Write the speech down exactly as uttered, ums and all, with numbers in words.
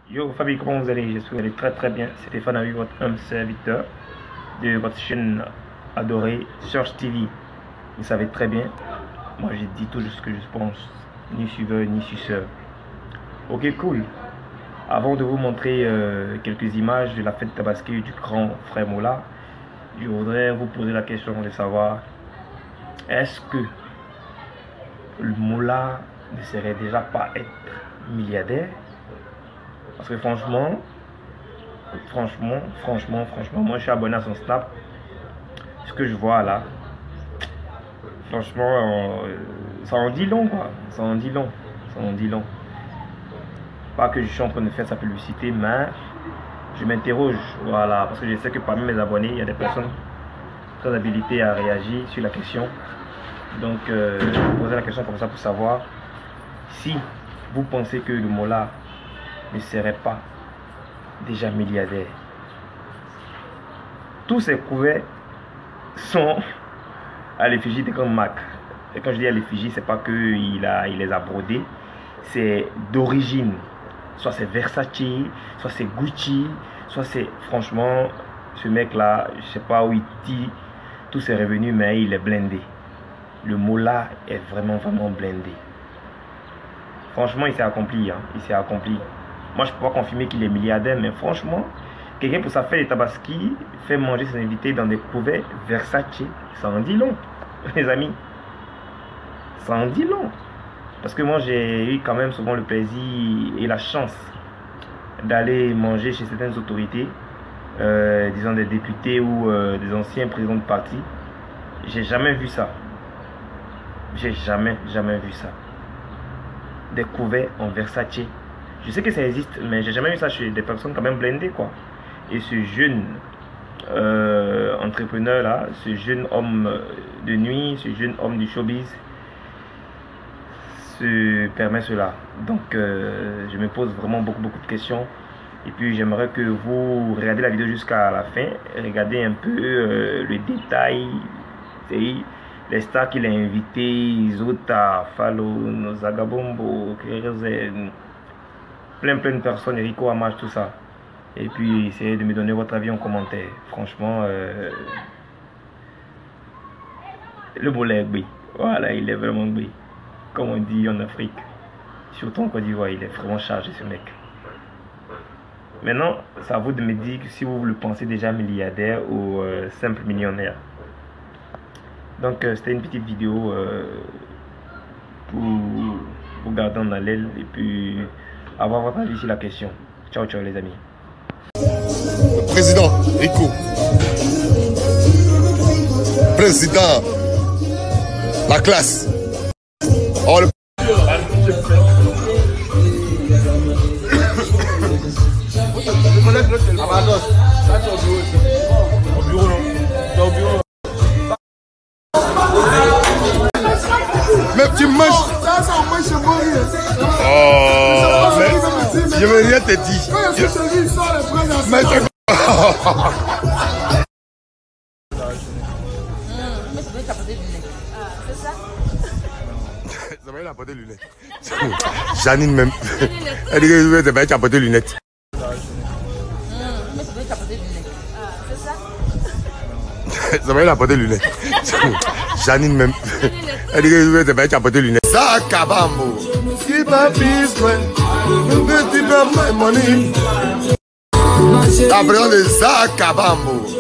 Yo famille, comment vous allez? J'espère que vous allez très très bien. C'est Stéphane avec votre humble serviteur de votre chaîne adorée Search T V. Vous savez très bien, moi j'ai dit tout ce que je pense, ni suiveur ni suceur. Ok, cool. Avant de vous montrer euh, quelques images de la fête tabaski du grand frère Mola, je voudrais vous poser la question de savoir, est-ce que le Mola ne serait déjà pas être milliardaire? Parce que franchement, franchement, franchement, franchement, moi je suis abonné à son Snap. Ce que je vois là, franchement, euh, ça en dit long quoi. Ça en dit long. Ça en dit long. Pas que je suis en train de faire sa publicité, mais je m'interroge. Voilà. Parce que je sais que parmi mes abonnés, il y a des personnes très habilitées à réagir sur la question. Donc, euh, je vais poser la question comme ça pour savoir si vous pensez que le Mola ne serait pas déjà milliardaire. Tous ces couverts sont à l'effigie de comme Mac. Et quand je dis à l'effigie, c'est pas que il a, il les a brodés, c'est d'origine. Soit c'est Versace, soit c'est Gucci, soit c'est franchement ce mec là, je sais pas où il tire tous ses revenus, mais il est blindé. Le Mola est vraiment vraiment blindé. Franchement, il s'est accompli, hein. Il s'est accompli. Moi, je peux pas confirmer qu'il est milliardaire, mais franchement, quelqu'un pour sa fête de tabaski fait manger ses invités dans des couverts Versace. Ça en dit long, les amis. Ça en dit long. Parce que moi, j'ai eu quand même souvent le plaisir et la chance d'aller manger chez certaines autorités, euh, disons des députés ou euh, des anciens présidents de parti. J'ai jamais vu ça. J'ai jamais, jamais vu ça. Des couverts en Versace. Je sais que ça existe, mais j'ai jamais vu ça chez des personnes quand même blindées quoi. Et ce jeune euh, entrepreneur là, ce jeune homme de nuit, ce jeune homme du showbiz se permet cela. Donc euh, je me pose vraiment beaucoup beaucoup de questions. Et puis j'aimerais que vous regardez la vidéo jusqu'à la fin, regardez un peu euh, le détail, les stars qu'il a invités, Zota, Fallo, Zagabombo, plein plein de personnes, Rico Amage, tout ça. Et puis essayez de me donner votre avis en commentaire. Franchement, euh, le Mola est bé. Voilà, il est vraiment bé. Comme on dit en Afrique. Surtout en Côte d'Ivoire, il est vraiment chargé ce mec. Maintenant, c'est à vous de me dire si vous le pensez déjà milliardaire ou euh, simple millionnaire. Donc euh, c'était une petite vidéo euh, pour vous garder en haleine et puis avoir votre avis sur la question. Ciao ciao les amis. Le président Rico. Président. La classe. Oh, le... Mais tu manges. Oh, mais je veux rien te dire. Mais tu... Ça va, il a porté des lunettes. Janine même. Elle dit que tu vas porter des lunettes. Ça va, il a porté des lunettes. Janine même. Elle dit que tu vas porter des lunettes. Ça, Kabambo. Keep my peace, man. Keep my money. La présence de Zaka Bambo.